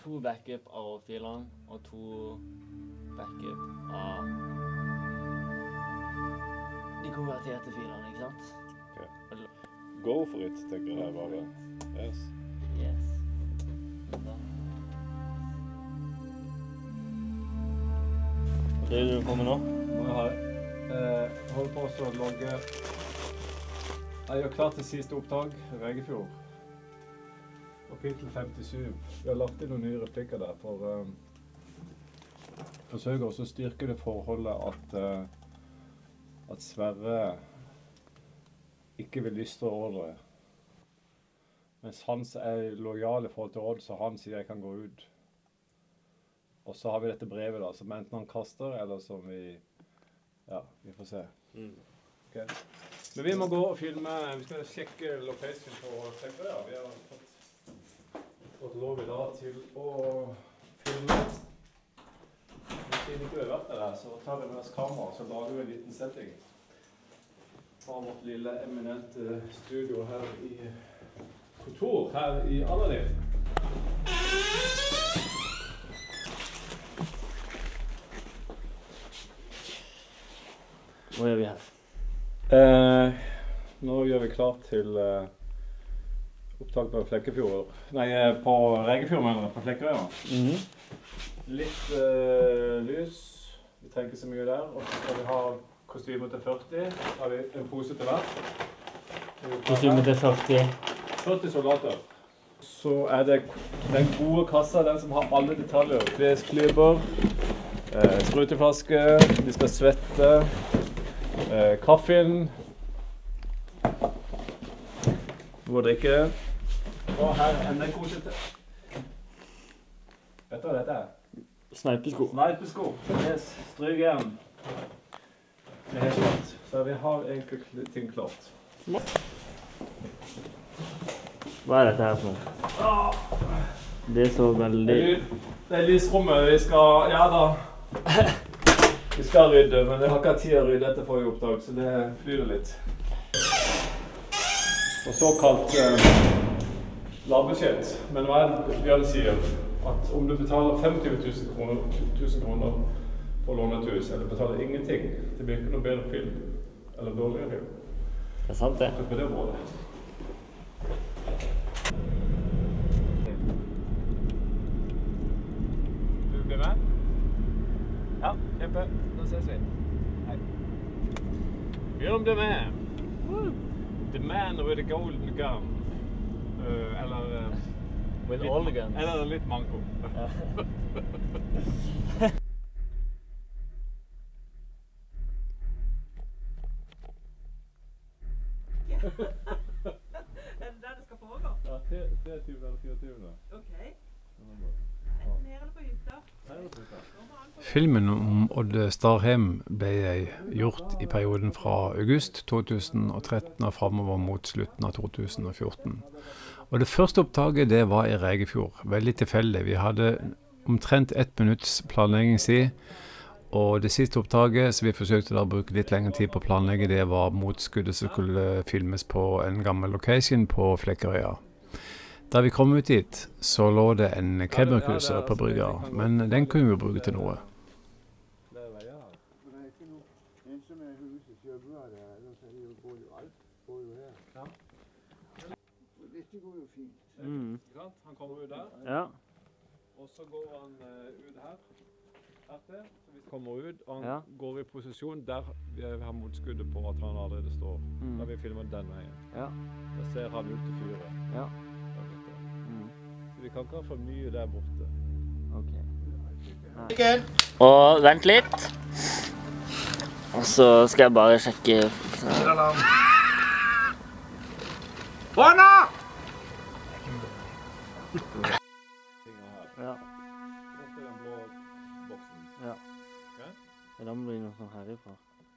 2 backup av filene og 2 backup av de konverterte filene, ikke sant? Okay. Go for it, tenker jeg bare. Yes. Yes. Det er du på med nå? Må jeg ha det. Hold på å logge. Jeg gjør klart til siste opptak, Regefjord. Kapittel 57. Vi har lagt inn noen nye replikker der for forsøker også å styrke det forholdet at Sverre ikke vil lystre ordre. Mens Hans er lojal i forhold til Odd, så han sier jeg kan gå ut. Og så har vi dette brevet da, som enten han kaster, eller som vi... Ja, vi får se. Okay. Men vi må gå og filme, vi skal sjekke location på Flekkerøya. Vi har fått lov i dag til å filme. Siden ikke vi har vært der, så tar vi med oss kamera, så lager vi en liten setting. Fra vårt lille eminente studio her i kontor, her i Aladdin. Hva gjør vi her? Nå gjør vi klart til opptak på Flekkefjord. Nei, på Regefjord, mener jeg, på Flekkerøya. Litt lys. Vi trenger ikke så mye der. Og så skal vi ha kostymer til 40. Så har vi en pose til hver. Kostymer til 40. 40 soldater. Så er det den gode kassa, den som har alle detaljer. Klesklyper, spruteflaske, de skal svette. Kaffen, noe å drikke, og her enda en kose til. Vet du hva dette er? Sneipesko. Sneipesko, yes, strykjern. Det er helt klart, så vi har egentlig ting klart. Hva er dette her for noe? Det er så veldig... Det er lysrommet, vi skal, ja da. Vi skal rydde, men jeg har ikke tid å rydde etter forrige oppdrag, så det flyr litt. Og såkalt lavbudsjett. Men hva er det Bjørn sier? At om du betaler 25 000 kroner for å låne et hus, eller betaler ingenting, det blir ikke noe bedre film, eller dårligere film. Det er sant det. På det målet. Du blir med? Ja, kjempe. Nå ses vi. Hei. Bjørn blir med. The man with the golden gun. Eller... With all the guns. Eller litt manko. Ja. Er det der det skal foregå? Ja, 23 eller 24. Ok. Enten her eller på hytta. Filmen om Odd Starheim ble gjort i perioden fra august 2013 og fremover mot slutten av 2014. Og det første opptaket det var i Regefjord, veldig tilfeldig. Vi hadde omtrent 1 minutts planleggingstid, og det siste opptaket, så vi forsøkte da å bruke litt lengre tid på å planlegge, det var motskuddet som skulle filmes på en gammel location på Flekkerøya. Da vi kom ut dit, så lå det en cabin-cruiser på brygga, men den kunne vi jo bruke til noe. Det er veier her. Men det er ikke noe ensomme hus i Kjøbøret, ellers er det jo går jo alt, går jo her. Ja. Og dette går jo fint. Han kommer ut der, Ja. og så går han ut her, så vi kommer ut, og han Ja. går i posisjon der vi har motskuddet på at han allerede står. Da vi filmer den veien. Ja. Da ser han ut til fyret. Ja. Så vi kan ikke ha for mye der borte. Ok. Og vent litt. Og så skal jeg bare sjekke... Hånda! Ja. Borte den blå boksen. Ja. Ok? Da må det bli noe sånn herifra.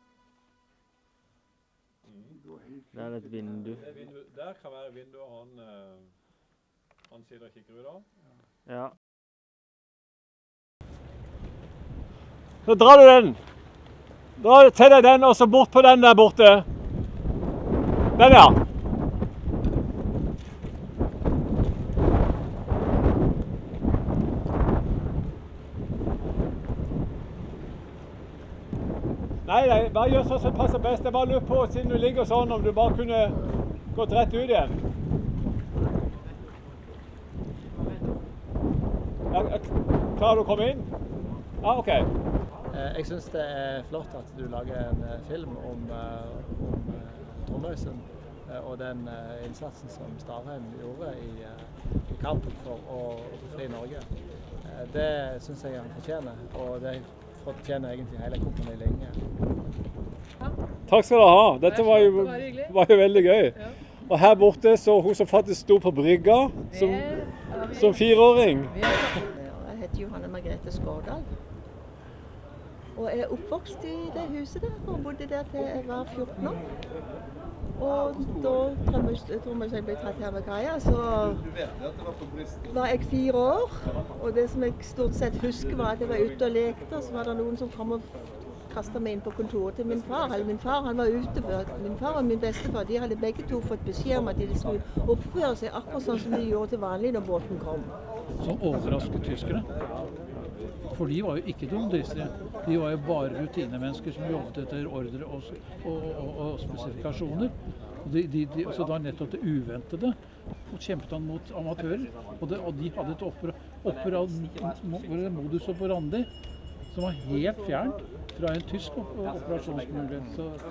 Det er et vindu. Der kan være vinduet han sitter og kikker ut av. Ja. Så drar du den! Dra til deg den, og så bort på den der borte. Den, ja. Hva gjør sånn som passer best? Jeg bare lurer på, siden du ligger sånn, om du bare kunne gått rett ut igjen. Ja, klarer du å komme inn? Ja, OK. Jeg synes det er flott at du lager en film om Tromøysen og den innsatsen som Starheim gjorde i kampen for å befri Norge. Det synes jeg han fortjener, og det fortjener egentlig hele Kompani Linge. Takk skal dere ha. Dette var jo veldig gøy. Ja. Og her borte så hun som faktisk sto på brygga som 4-åring. Jeg heter Johanne Margrethe Skårdal. Og jeg er oppvokst i det huset der, og bodde der til jeg var 14 år. Og da Tromøysen ble tatt her med Kaja, så var jeg 4 år. Og det som jeg stort sett husker var at jeg var ute og lekte, og så var det noen som kom og kastet meg inn på kontoret til min far. Eller min far, han var ute. Min far og min bestefar, de hadde begge to fått beskjed om at de skulle oppføre seg akkurat sånn som de gjorde til vanlig når båten kom. Som overrasket tyskere. For de var jo ikke dumdristige. De var jo bare rutinemennesker som jobbet etter ordre og spesifikasjoner. Så da nettopp det uventede kjempet han mot amatører. Og de hadde et modus operandi som var helt fjernt fra en tysk operasjonsmulighet.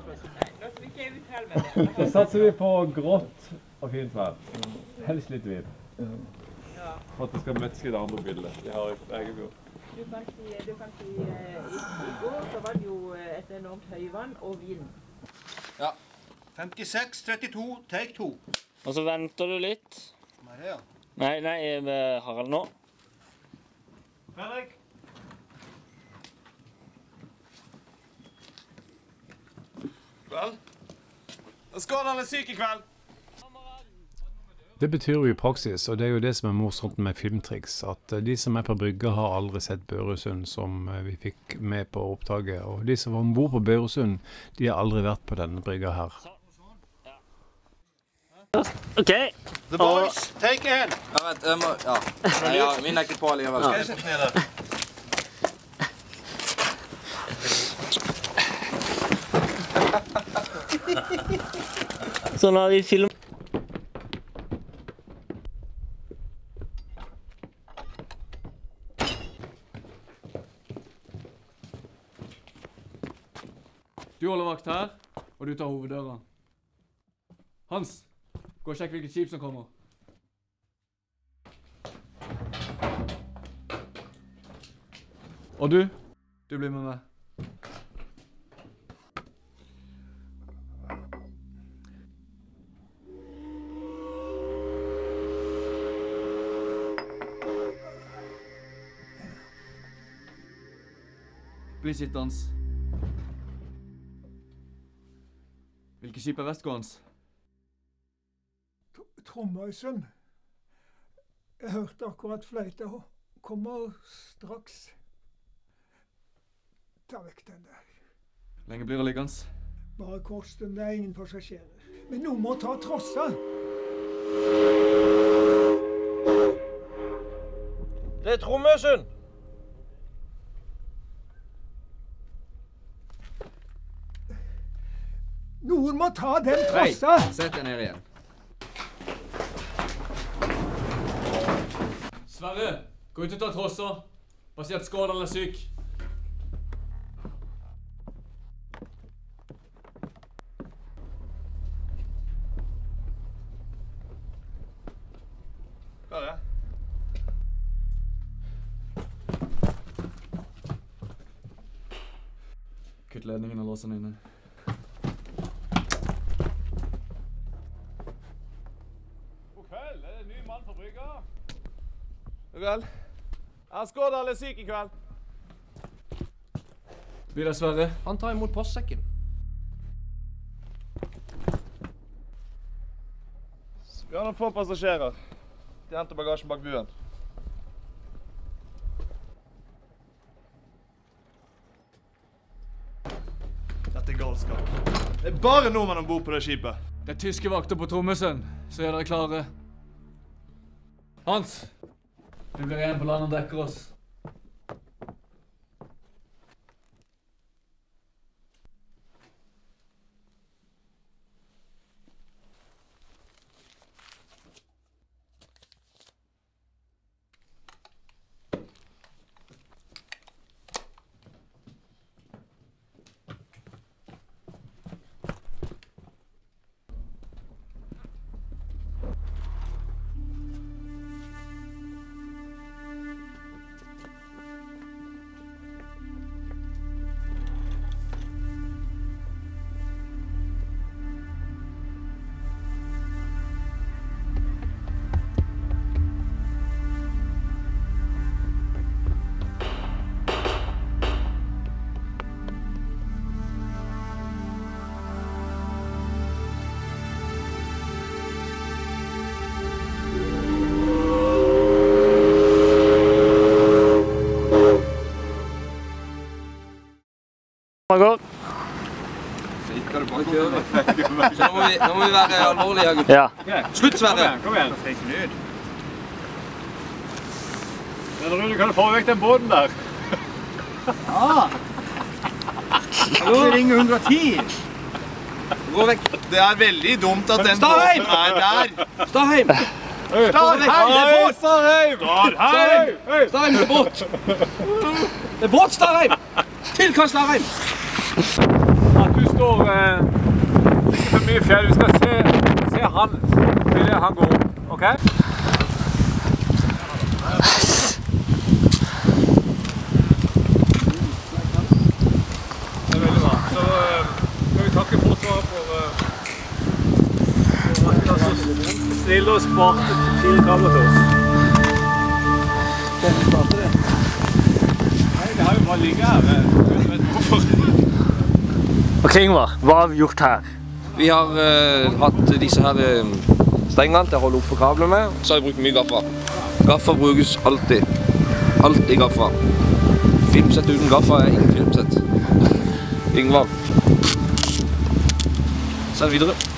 Så satser vi på grått og fint vær. Helst litt vind. For at det skal meske det andre bildet. De har egen gjort. Du kan si i går så var det jo et enormt høyvann og vind. Ja. 56-32, take 2. Og så venter du litt. Hva er det, ja? Nei, Harald nå. Fredrik. Vel? Skådal er syk i kveld. Det betyr jo i praksis, og det er jo det som er morsomt med filmtriks, at de som er på brygga har aldri sett Børesund som vi fikk med på opptaket, og de som var ombord på Børesund, de har aldri vært på denne brygga her. OK. The boys, take in. Ja, vent, jeg må... Ja. Nei, min er ikke på alligevel. Skal jeg sette ned der? Sånn har vi film. Du holder vakt her, og du tar hoveddøra. Hans, gå og sjekk hvilket skip som kommer. Og du blir med meg. Bli sittende. Hvilket skip er vestgående? Tromøysen. Jeg hørte akkurat fløyta og kommer straks. Ta vekk den der. Lenge blir det liggende? Bare kosten, det er ingen passasjerer. Men noen må ta trossa. Det er Tromøysen. Noen må ta den trossa! Hei, sett deg ned igjen. Sverre, gå ut og ta trosser. Bare si at Skårdal er syk. Hva er det? Kutt ledningen og lås den inne. Vel, Skårdal er syk i kveld. Blir det Sverre? Han tar imot postsekken. Vi har noen få passasjerer. De henter bagasjen bak buen. Dette er galskap. Det er bare nordmenn ombord på det skipet. Det er tyske vakter på Tromøysen, så er dere klare. Hans, vi blir igjen på land og dekker oss. Så nå må vi være alvorlige, gutter. Ja. Slutt, Sverre! Kom igjen. Men Rune, kan du få vekk den båten der? Ja! Hallo, ringer 110! Gå vekk. Det er veldig dumt at den Starheim! båten er der. Starheim! Starheim! Det er båt! Starheim! Starheim, det er båt! Det er båt, Starheim! Tilkast, Starheim! At du står ikke for mye fjell. Vi skal se han. Vil han gå opp, ok? Det er veldig bra. Så skal vi takke Forsvaret for at de har så snille og sparte 4 kabler til oss. Hvem starter det? Nei, det har jo bare ligget her. Jeg vet hvorfor. Ok, Ingvar, hva har vi gjort her? Vi har hatt disse her stengene til å holde oppe kabler med. Så har vi brukt mye gaffa. Gaffa brukes alltid. Alltid gaffa. Filmsett uten gaffa er ingen filmsett. Ingvar. Send videre.